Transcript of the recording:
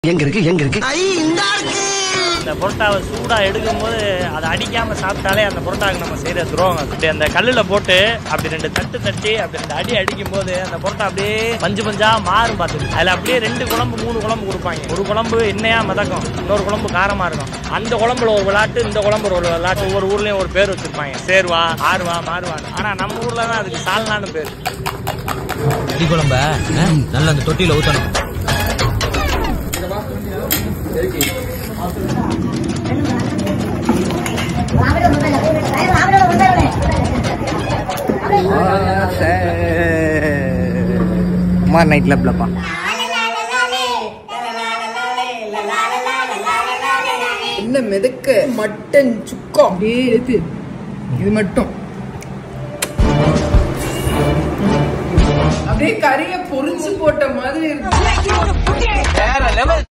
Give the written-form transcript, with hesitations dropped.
எங்க இருக்கு இந்த புரோட்டாவை சூடா எடுக்கும் போது அதை அடிக்காம சாப்பிட்டாலே அந்த புரோட்டாவுக்கு நம்ம செய்யற துரோகம். அப்படி அந்த கல்லுல போட்டு அப்படி 2 தட்டு தட்டி அப்படி 2 அடி அடிக்கும் போது அந்த புரோட்டா அப்படியே பஞ்சு பஞ்சா மாறும். பார்த்துட்டு அதுல அப்படியே 2 குழம்பு 3 குழம்பு கொடுப்பாங்க. ஒரு குழம்பு எண்ணெயா மிதக்கும், இன்னொரு குழம்பு காரமா இருக்கும். அந்த குழம்புல ஒரு விளையாட்டு, இந்த குழம்புல ஒரு விளையாட்டு. ஒவ்வொரு ஊர்லயும் ஒரு பேர் வச்சிருப்பாங்க, சேர்வா, ஆறுவா, மாறுவான்னு. ஆனா நம்ம ஊர்ல தான் அதுக்கு சால்னான்னு பேரு. அடி குழம்ப நல்லா அந்த தொட்டியில ஊத்தணும். குமார் நைட் கிளப்லப்பா என்ன மிதக்க மட்டன் சுக்கா அப்படியே எடுத்து இது மட்டும் அப்படியே கறியை பொரிச்சு போட்ட மாதிரி இருக்கு.